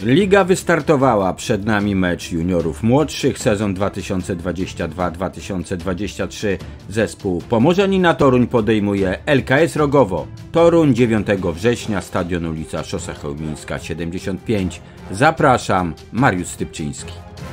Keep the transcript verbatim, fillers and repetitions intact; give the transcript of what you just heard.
Liga wystartowała, przed nami mecz juniorów młodszych, sezon dwa tysiące dwudziesty drugi dwa tysiące dwudziesty trzeci. Zespół Pomorzanina Toruń podejmuje L K S Rogowo. Toruń, dziewiątego września, stadion ulica Szosa Chełmińska siedemdziesiąt pięć. Zapraszam, Mariusz Stypczyński.